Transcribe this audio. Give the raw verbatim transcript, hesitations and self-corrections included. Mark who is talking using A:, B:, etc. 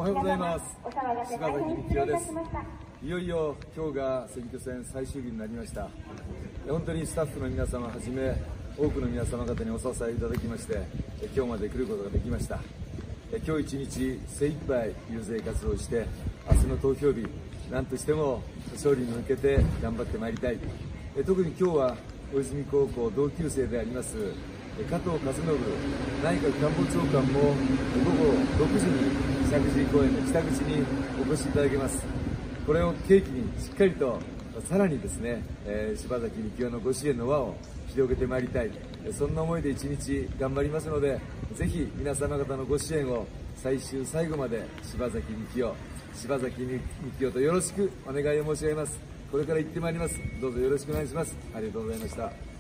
A: おはようございます。柴崎幹也です。いよいよ今日が選挙戦最終日になりました。本当にスタッフの皆様はじめ多くの皆様方にお支えいただきまして今日まで来ることができました。今日一日精一杯遊説活動して、明日の投票日何としても勝利に向けて頑張ってまいりたい。特に今日は大泉高校同級生であります加藤勝信内閣官房長官も午後ろくじに石神井公園の北口にお越しいただけます。これを契機にしっかりとさらにですね、えー、柴崎幹也のご支援の輪を広げてまいりたい、そんな思いで一日頑張りますので、ぜひ皆様方のご支援を最終最後まで柴崎幹也、柴崎幹也とよろしくお願いを申し上げます。これから行ってまいります。どうぞよろしくお願いします。ありがとうございました。